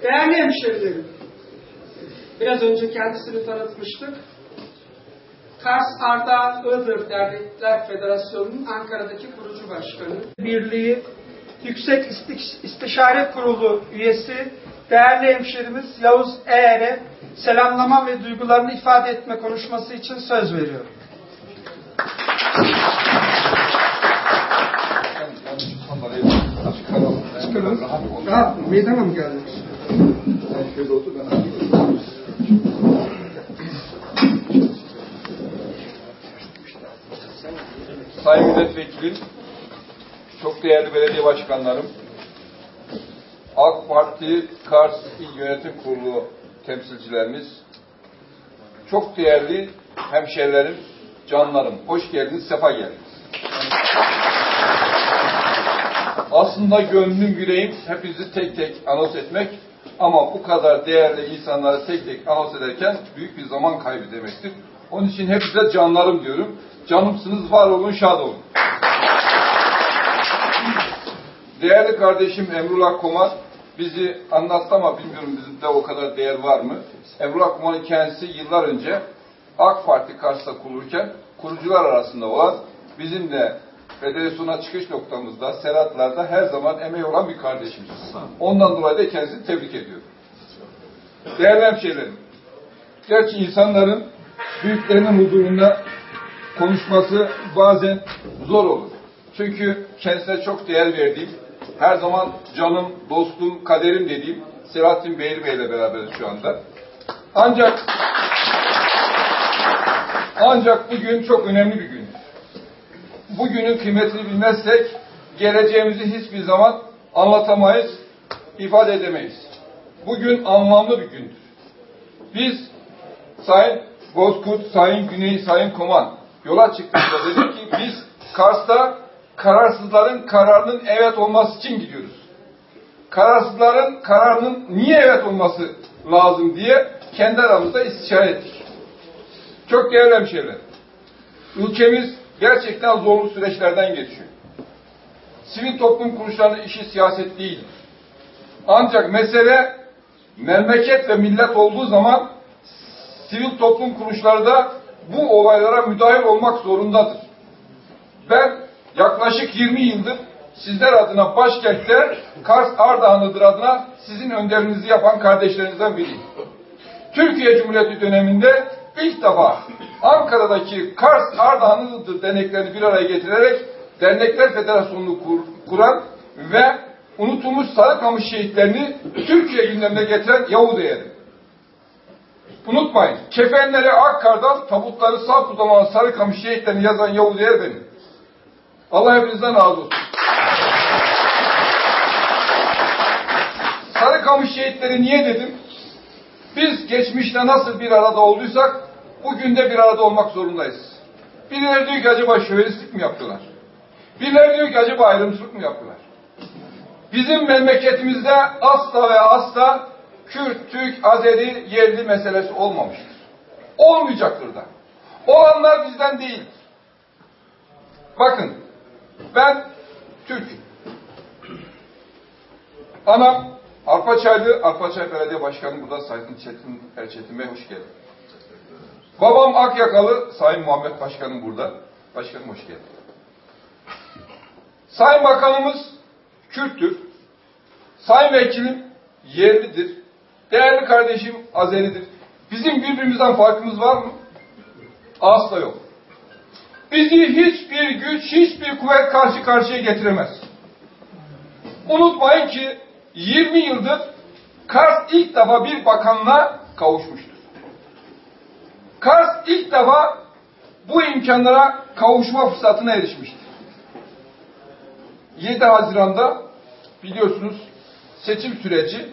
Değerli hemşerilerim, biraz önce kendisini tanıtmıştık. Kars Ardahan Iğdır Dernekler Federasyonu'nun Ankara'daki kurucu başkanı, Birliği Yüksek İstişare Kurulu üyesi, değerli hemşerimiz Yavuz Eğer'e selamlama ve duygularını ifade etme konuşması için söz veriyorum. Çıkalım. Rahat, meydana mı geldik? Sayın Milletvekilim, çok değerli belediye başkanlarım, AK Parti Kars İl Yönetim Kurulu temsilcilerimiz, çok değerli hemşehrilerim, canlarım, hoş geldiniz, sefa geldiniz. Aslında gönlüm, yüreğim hepinizi tek tek anons etmek ama bu kadar değerli insanları tek tek anons ederken büyük bir zaman kaybı demektir. Onun için hepinize canlarım diyorum. Canımsınız, var olun, şad olun. Değerli kardeşim Emrullah Koman bizi anlattı ama bilmiyorum bizde o kadar değer var mı? Emrullah Koman'ın kendisi yıllar önce AK Parti Kars'ta kurulurken kurucular arasında olan, bizimle federasyona çıkış noktamızda, seratlarda her zaman emeği olan bir kardeşimiz. Ondan dolayı da kendisini tebrik ediyorum. Değerli hemşehrilerim, gerçi insanların büyüklerinin huzurunda konuşması bazen zor olur. Çünkü kendisine çok değer verdiğim, her zaman canım, dostum, kaderim dediğim Selahattin Beyli Bey ile beraberiz şu anda. Ancak bugün çok önemli bir gün. Bugünün kıymetini bilmezsek geleceğimizi hiçbir zaman anlatamayız, ifade edemeyiz. Bugün anlamlı bir gündür. Biz Sayın Bozkurt, Sayın Güney, Sayın Koman yola çıktığımızda dedik ki biz Kars'ta kararsızların kararının evet olması için gidiyoruz. Kararsızların kararının niye evet olması lazım diye kendi aramızda istişare ettik. Çok değerli hemşehriler, ülkemiz gerçekten zorlu süreçlerden geçiyor. Sivil toplum kuruluşlarının işi siyaset değil. Ancak mesele memleket ve millet olduğu zaman sivil toplum kuruluşları da bu olaylara müdahil olmak zorundadır. Ben yaklaşık 20 yıldır sizler adına başkentte Kars Ardahan Iğdır adına sizin önderinizi yapan kardeşlerinizden biriyim. Türkiye Cumhuriyeti döneminde ilk defa Ankara'daki Kars Ardahan Iğdır derneklerini bir araya getirerek Dernekler Federasyonu'nu kuran ve unutulmuş Sarıkamış şehitlerini Türkiye gündemine getiren Yavuz Eğer'im. Unutmayın, kefenleri Akkar'dan, tabutları sağ tuzanan Sarıkamış şehitlerini yazan Yavuz Eğer benim. Allah hepinizden razı olsun. Sarıkamış şehitleri niye dedim? Biz geçmişte nasıl bir arada olduysak, bugün de bir arada olmak zorundayız. Birileri diyor ki acaba şövalistlik mi yaptılar? Birileri diyor ki acaba ayrımcılık mı yaptılar? Bizim memleketimizde asla ve asla Kürt, Türk, Azeri, yerli meselesi olmamıştır. Olmayacaktır da. Olanlar bizden değildir. Bakın, ben Türk'üm. Anam Arpaçaylı, Arpaçay Belediye Başkanı burada Sayın Erçetin Bey, hoş geldin. Babam Akyakalı, Sayın Muhammed Başkanım burada. Başkanım hoş geldin. Sayın Bakanımız Kürttür. Sayın Vekilim yerlidir. Değerli kardeşim Azeridir. Bizim birbirimizden farkımız var mı? Asla yok. Bizi hiçbir güç, hiçbir kuvvet karşı karşıya getiremez. Unutmayın ki 20 yıldır Kars ilk defa bir bakanla kavuşmuştur. Kars ilk defa bu imkanlara kavuşma fırsatına erişmiştir. 7 Haziran'da biliyorsunuz seçim süreci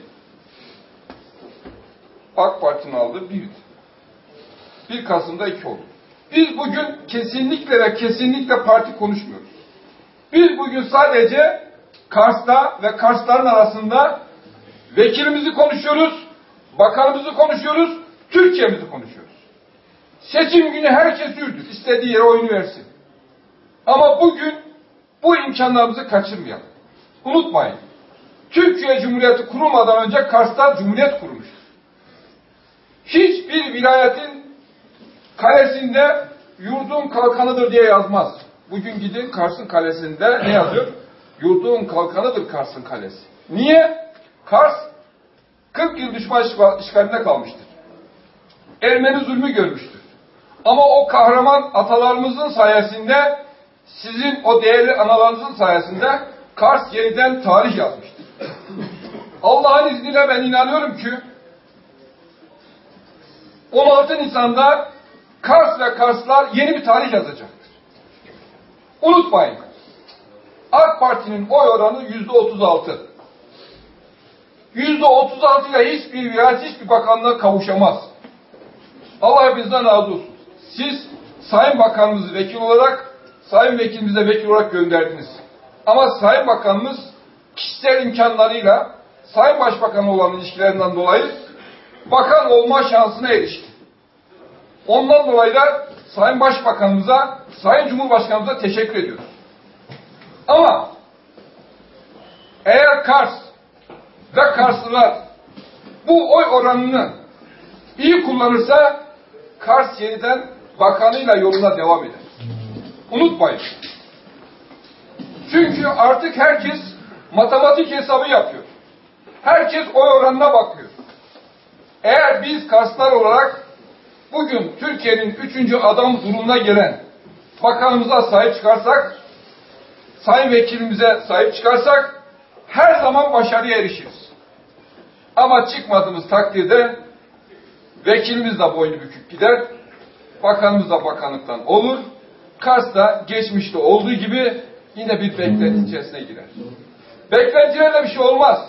AK Parti'nin aldığı 1 Kasım'da 2 oldu. Biz bugün kesinlikle ve kesinlikle parti konuşmuyoruz. Biz bugün sadece Kars'ta ve Karsların arasında vekilimizi konuşuyoruz, bakanımızı konuşuyoruz, Türkiye'mizi konuşuyoruz. Seçim günü herkes hürdür, istediği yere oyunu versin. Ama bugün bu imkanlarımızı kaçırmayalım. Unutmayın, Türkiye Cumhuriyeti kurulmadan önce Kars'ta Cumhuriyet kurmuştur. Hiçbir vilayetin kalesinde yurdun kalkanıdır diye yazmaz. Bugün gidin Kars'ın kalesinde ne yazıyor? Yurdun kalkanıdır Kars'ın kalesi. Niye? Kars 40 yıl düşman işgalinde kalmıştır. Ermeni zulmü görmüştür. Ama o kahraman atalarımızın sayesinde, sizin o değerli analarınızın sayesinde Kars yeniden tarih yazmıştır. Allah'ın izniyle ben inanıyorum ki 16 Nisan'da Kars ve Karslar yeni bir tarih yazacaktır. Unutmayın. AK Parti'nin oy oranı %36. %36 ile hiçbir vilayet, hiçbir bakanlığa kavuşamaz. Allah hepinizden razı olsun. Siz Sayın Bakanımızı vekil olarak, Sayın Vekilimize vekil olarak gönderdiniz. Ama Sayın Bakanımız kişisel imkanlarıyla Sayın Başbakan'la olan ilişkilerinden dolayı bakan olma şansına erişti. Ondan dolayı da Sayın Başbakanımıza, Sayın Cumhurbaşkanımıza teşekkür ediyoruz. Ama eğer Kars ve Karslılar bu oy oranını iyi kullanırsa Kars yeniden bakanıyla yoluna devam eder. Unutmayın. Çünkü artık herkes matematik hesabı yapıyor. Herkes oy oranına bakıyor. Eğer biz Karslar olarak bugün Türkiye'nin 3. adam durumuna gelen bakanımıza sahip çıkarsak, sayın vekilimize sahip çıkarsak her zaman başarıya erişiriz. Ama çıkmadığımız takdirde vekilimiz de boynu bükük gider, bakanımız da bakanlıktan olur, Kars da geçmişte olduğu gibi yine bir beklenti içerisine girer. Beklentilerle bir şey olmaz.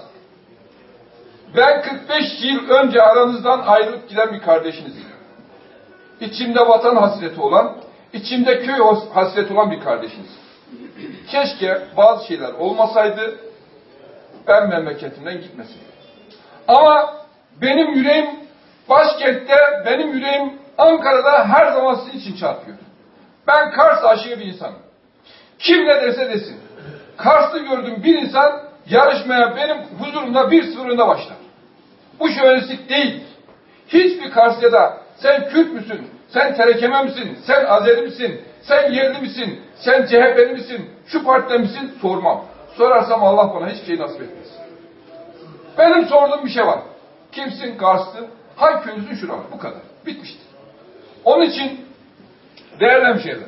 Ben 45 yıl önce aranızdan ayrılıp giden bir kardeşinizim. İçimde vatan hasreti olan, içimde köy hasreti olan bir kardeşiniz. Keşke bazı şeyler olmasaydı, ben memleketimden gitmeseydim. Ama benim yüreğim başkentte, benim yüreğim Ankara'da her zaman sizin için çarpıyor. Ben Kars aşığı bir insanım. Kim ne derse desin. Kars'ta gördüğüm bir insan yarışmaya benim huzurumda 1-0 önde başlar. Bu şöyleslik değil. Hiçbir Kars'ta sen Kürt müsün, sen Terekeme misin, sen Azeri misin, sen yerli misin, sen CHP'li misin, şu partide misin sormam. Sorarsam Allah bana hiçbir şey nasip etmez. Benim sorduğum bir şey var. Kimsin Kars'tın, hangi köyüsün şuralar, bu kadar. Bitmiştir. Onun için değerli hemşehriler,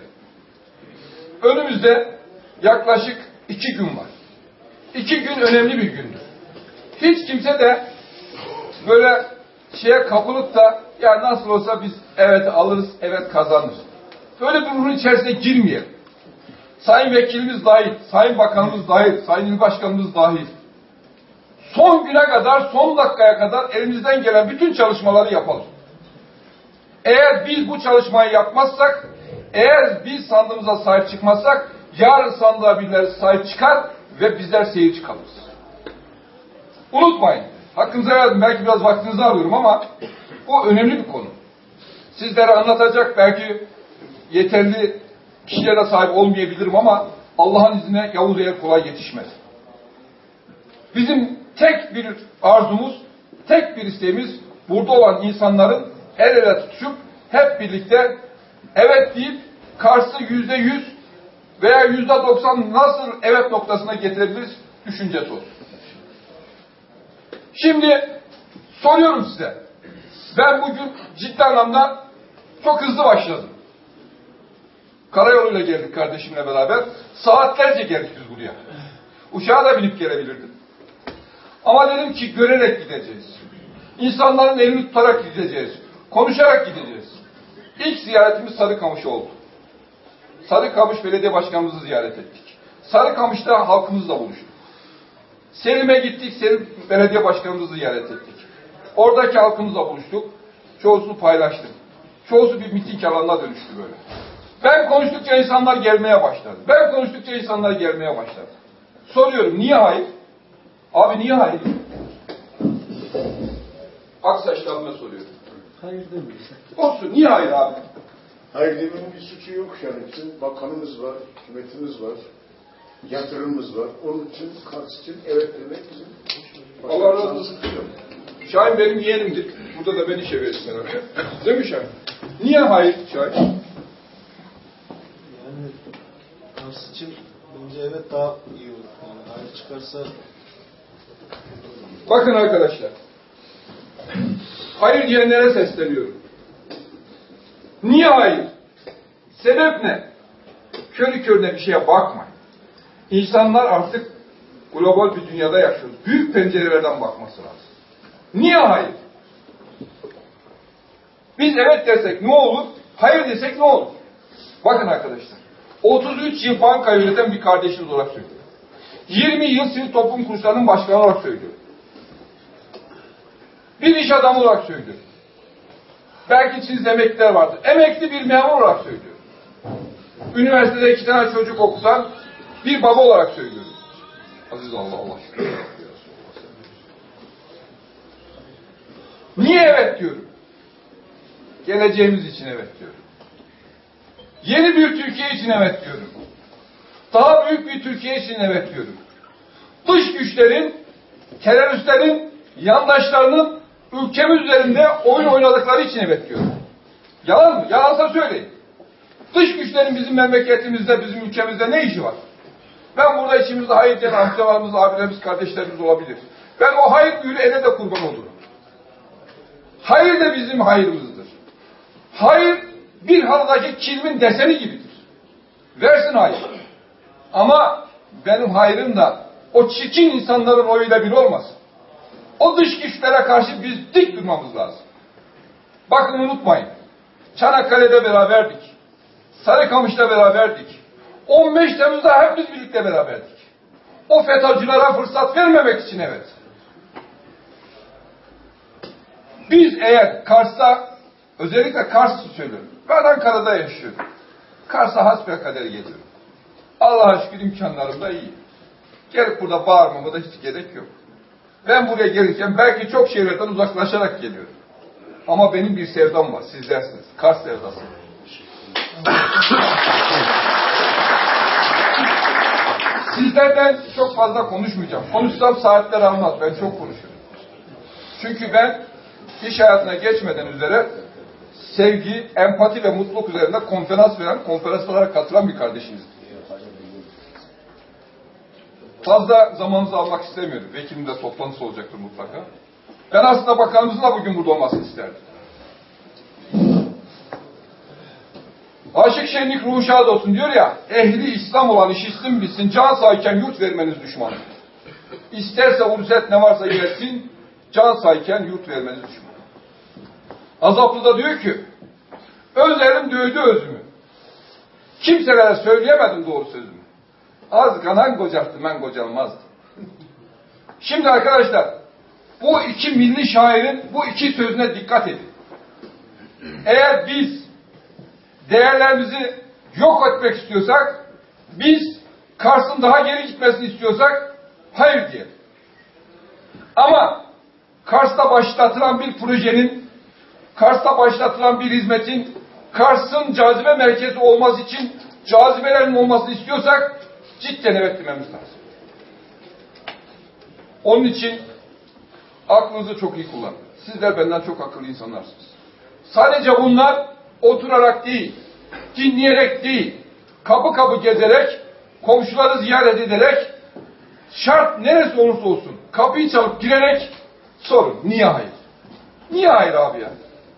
önümüzde yaklaşık 2 gün var. 2 gün önemli bir gündür. Hiç kimse de böyle şeye kapılıp da ya nasıl olsa biz evet alırız, evet kazanırız. Böyle bir ruhun içerisine girmeyelim. Sayın Vekilimiz dahil, Sayın Bakanımız dahil, Sayın İl Başkanımız dahil. Son güne kadar, son dakikaya kadar elimizden gelen bütün çalışmaları yapalım. Eğer biz bu çalışmayı yapmazsak, eğer biz sandığımıza sahip çıkmazsak, yarın sandığa birileri sahip çıkar ve bizler seyirci kalırız. Unutmayın, hakkınıza verdim, belki biraz vaktinizi alıyorum ama bu önemli bir konu. Sizlere anlatacak belki yeterli kişilere sahip olmayabilirim ama Allah'ın izniyle Yavuz Eğer kolay yetişmez. Bizim tek bir arzumuz, tek bir isteğimiz burada olan insanların el ele tutuşup hep birlikte evet deyip Kars'ı %100 veya %90 nasıl evet noktasına getirebiliriz düşüncesi olsun. Şimdi soruyorum size. Ben bugün ciddi anlamda çok hızlı başladım. Karayoluyla geldik kardeşimle beraber. Saatlerce geldik biz buraya. Uçağa da binip gelebilirdim. Ama dedim ki görerek gideceğiz. İnsanların elini tutarak gideceğiz. Konuşarak gideceğiz. İlk ziyaretimiz Sarıkamış oldu. Sarıkamış Belediye Başkanımızı ziyaret ettik. Sarıkamış'ta halkımızla buluştuk. Selim'e gittik, Selim Belediye Başkanımızı ziyaret ettik. Oradaki halkımızla buluştuk. Çoğusunu paylaştım. Çoğusu bir miting alanına dönüştü böyle. Ben konuştukça insanlar gelmeye başladı. Ben konuştukça insanlar gelmeye başladı. Soruyorum, niye hayır? Abi niye hayır? Aksaçlarına soruyorum. Hayır demiyoruz. Olsun, niye hayır abi? Hayır demenin bir suçu yok yani. Bizim bakanımız var, hükümetimiz var. yatırımımız var. Onun için Kars için evet demek bizim. Allah razı olsun. Şahin benim yeğenimdir. Burada da beni işe verirsin herhalde. Değil mi Şahin? Niye hayır Şahin? Yani Kars için bence evet daha iyi olur. Yani hayır çıkarsa... Bakın arkadaşlar. Hayır diyenlere sesleniyorum. Niye hayır? Sebep ne? Körü körüne bir şeye bakmayın. İnsanlar artık global bir dünyada yaşıyoruz. Büyük pencerelerden bakması lazım. Niye hayır? Biz evet desek ne olur? Hayır desek ne olur? Bakın arkadaşlar. 33 yıl banka yöneten bir kardeşimiz olarak söylüyor. 20 yıl sivil toplum kuruluşlarının başkanı olarak söylüyor. Bir iş adamı olarak söylüyor. Belki içinizde emekliler vardır. Emekli bir memur olarak söylüyor. Üniversitede 2 tane çocuk okutan bir baba olarak söylüyorum. Aziz Allah şükür. Niye evet diyorum? Geleceğimiz için evet diyorum. Yeni bir Türkiye için evet diyorum. Daha büyük bir Türkiye için evet diyorum. Dış güçlerin, teröristlerin, yandaşlarının ülkemiz üzerinde oyun oynadıkları için evet diyorum. Yalan mı? Yalansa söyleyin. Dış güçlerin bizim memleketimizde, bizim ülkemizde ne işi var? Ben burada içimizde hayır diyen amcalarımız, abilerimiz, kardeşlerimiz olabilir. Ben o hayır büyülü ele de kurban olurum. Hayır da bizim hayırımızdır. Hayır bir halıdaki kilmin deseni gibidir. Versin hayır. Ama benim hayrım da o çirkin insanların oyuyla bir olmasın. O dış güçlere karşı biz dik durmamız lazım. Bakın unutmayın. Çanakkale'de beraberdik. Sarıkamış'ta beraberdik. 15 Temmuz'da hep biz birlikte beraberdik. O FETÖ'cülere fırsat vermemek için evet. Biz eğer Kars'ta, özellikle Kars'ı söylüyorum. Ben Ankara'da yaşıyorum. Kars'a hasbelkader geliyorum. Allah'a şükür imkanlarım da iyi. Gelip burada bağırmama da hiç gerek yok. Ben buraya gelirken belki çok şehirlerden uzaklaşarak geliyorum. Ama benim bir sevdam var, sizlersiniz. Kars sevdası. Sizlerden çok fazla konuşmayacağım. Konuşsam saatler almaz, ben çok konuşurum. Çünkü ben iş hayatına geçmeden üzere sevgi, empati ve mutluluk üzerinde konferans veren, konferanslara katılan bir kardeşimizdir. Fazla zamanınızı almak istemiyorum. Vekilim de toplantısı olacaktır mutlaka. Ben aslında bakanımızın da bugün burada olmasını isterdim. Aşık şenlik ruhu şad olsun diyor ya, ehli İslam olan işitsin bilsin, can sağyken yurt vermeniz düşmanı. İsterse urset ne varsa gelsin, can sağyken yurt vermeniz düşmanı. Azaplı da diyor ki, özlerim dövdü özümü. Kimselere söyleyemedim doğru sözümü. Az kanan kocaktı, ben kocalmazdım. Şimdi arkadaşlar, bu iki milli şairin bu iki sözüne dikkat edin. Eğer biz değerlerimizi yok etmek istiyorsak, biz Kars'ın daha geri gitmesini istiyorsak, hayır diyelim. Ama Kars'ta başlatılan bir projenin, Kars'ta başlatılan bir hizmetin, Kars'ın cazibe merkezi olması için cazibelerin olmasını istiyorsak, cidden evet dememiz lazım. Onun için aklınızı çok iyi kullanın. Sizler benden çok akıllı insanlarsınız. Sadece bunlar oturarak değil, dinleyerek değil, kapı kapı gezerek, komşuları ziyaret ederek, şart neresi olursa olsun, kapıyı çalıp girerek sorun. Niye hayır? Niye hayır abi ya?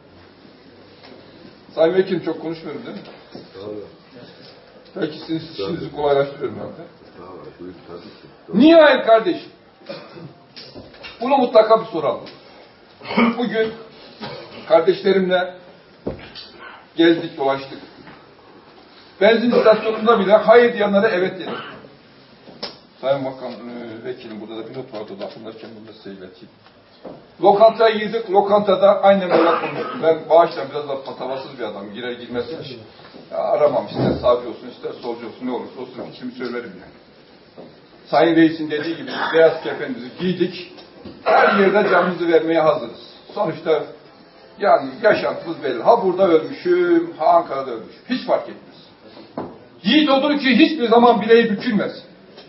Sayın Vekilim çok konuşmuyorum değil mi? Belki sizin işinizi kolaylaştırıyorum ben de. Niye hayır kardeşim? Bunu mutlaka bir soralım. Bugün kardeşlerimle gezdik, dolaştık. Benzin istasyonunda bile hayır diyenlere evet dedik. Sayın Bakan, Vekilim burada da bir not vardı, lafınlarken bunu da size ileteyim. Lokantaya girdik, lokantada aynen böyle konuştum. Ben bağışla biraz da patavasız bir adam, girer girmez yaş. Aramam, ister sağcı olsun, ister solcu olsun, ne olursa olsun fikrimi söylerim yani. Sayın Reis'in dediği gibi beyaz kefenimizi giydik, her yerde canımızı vermeye hazırız. Sonuçta yani yaşantımız belli. Ha burada ölmüşüm, ha Ankara'da ölmüşüm. Hiç fark etmez. Yiğit odur ki hiçbir zaman bileği bükülmez.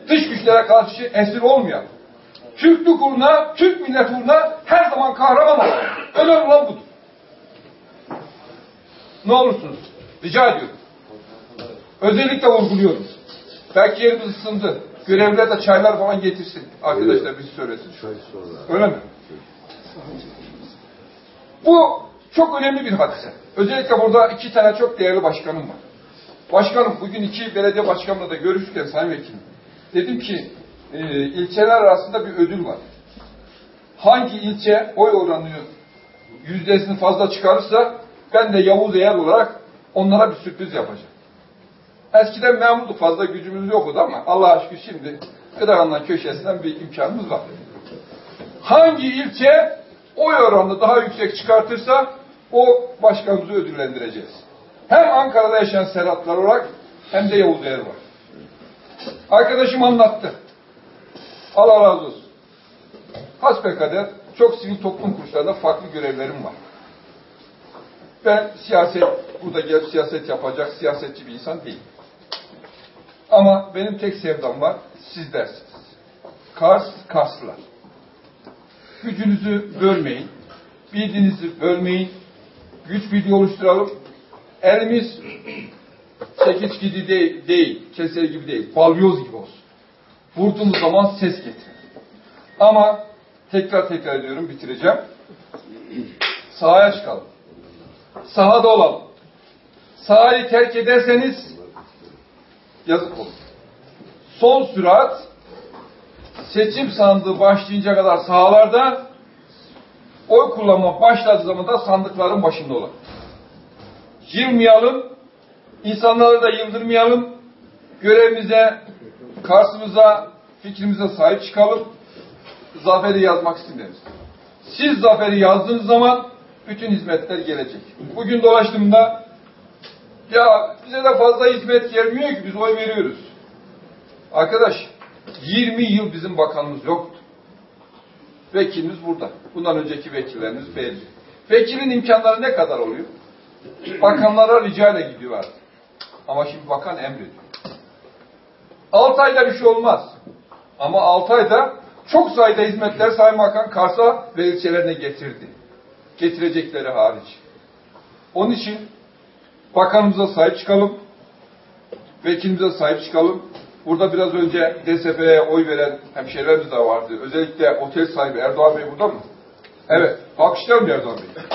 dış güçlere karşı esir olmayan, Türklük uğruna, Türk milleti uğruna her zaman kahraman olan, önemli olan budur. Ne olursunuz, rica ediyorum. Özellikle vurguluyorum. Belki yerimiz ısındı. Görevliler de çaylar falan getirsin. Arkadaşlar bizi söylesin. Öyle mi? Bu çok önemli bir hadise. Özellikle burada 2 tane çok değerli başkanım var. Başkanım, bugün 2 belediye başkanımla da görüşürken Sayın Vekilim, dedim ki ilçeler arasında bir ödül var. Hangi ilçe oy oranını yüzdesini fazla çıkarırsa ben de Yavuz Eğer olarak onlara bir sürpriz yapacağım. Eskiden memurduk, fazla gücümüz yoktu ama Allah'a şükür şimdi Kırahan'dan köşesinden bir imkanımız var. Hangi ilçe oy oranını daha yüksek çıkartırsa o başkanımızı ödüllendireceğiz. Hem Ankara'da yaşayan Serhatlar olarak hem de Yavuz Eğer var. Arkadaşım anlattı. Allah razı olsun. Hasbekader çok sivil toplum kuruluşlarında farklı görevlerim var. Ben burada gelip siyaset yapacak siyasetçi bir insan değilim. Ama benim tek sevdam var, siz dersiniz. Karslılar. Gücünüzü bölmeyin, bildiğinizi bölmeyin, güç birliği oluşturalım. Elimiz çekiç gibi değil, keser gibi değil, balyoz gibi olsun. Vurduğumuz zaman ses getirin. Ama tekrar ediyorum, bitireceğim. Sahaya çıkalım. Sahada olalım. Sahayı terk ederseniz yazık olur. Son sürat seçim sandığı başlayınca kadar sahalarda, oy kullanma başladığı zaman da sandıkların başında olalım. Yılmayalım, insanları da yıldırmayalım, görevimize, karşımıza, fikrimize sahip çıkalım, zaferi yazmak isteriz. Siz zaferi yazdığınız zaman bütün hizmetler gelecek. Bugün dolaştığımda ya bize de fazla hizmet gelmiyor ki biz oy veriyoruz. Arkadaş 20 yıl bizim bakanımız yoktu. Vekilimiz burada. Bundan önceki vekillerimiz belli. Vekilin imkanları ne kadar oluyor? Bakanlara rica ile gidiyorlar. Ama şimdi bakan emrediyor. 6 ayda bir şey olmaz. Ama 6 ayda çok sayıda hizmetler Sayın Bakan Kars'a ve ilçelerine getirdi. Getirecekleri hariç. Onun için bakanımıza sahip çıkalım. Vekilimize sahip çıkalım. Burada biraz önce DSP'ye oy veren hemşehrilerimiz de vardı. Özellikle otel sahibi Erdoğan Bey burada mı? Evet. Alkışlayalım Erdoğan Bey.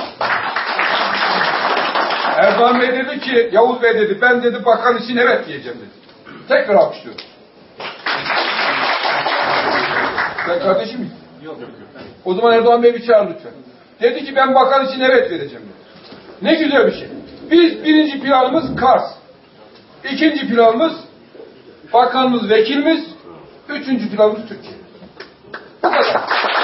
Erdoğan Bey dedi ki, Yavuz Bey dedi, ben dedi bakan için evet diyeceğim dedi. Tekrar alkışlıyorum. Sen kardeşim misin? Yok. O zaman Erdoğan Bey bir çağır lütfen. Dedi ki ben bakan için evet vereceğim dedi. Ne güzel bir şey. Biz birinci planımız Kars. İkinci planımız bakanımız, vekilimiz. Üçüncü planımız Türkiye. Bu kadar.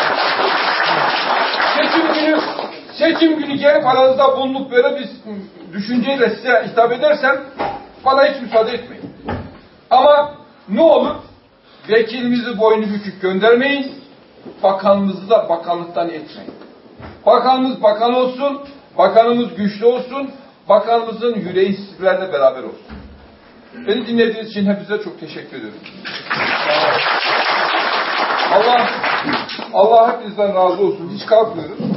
Seçim günü gelip aranızda bulunup böyle bir düşünceyle size hitap edersem bana hiç müsaade etmeyin. Ama ne olur vekilimizi boynu bükük göndermeyin, bakanımızı da bakanlıktan etmeyin. Bakanımız bakan olsun, bakanımız güçlü olsun, bakanımızın yüreği sizlerle beraber olsun. Beni dinlediğiniz için hepinize çok teşekkür ediyorum. Allah hepinizden razı olsun. Hiç kalkmıyorum.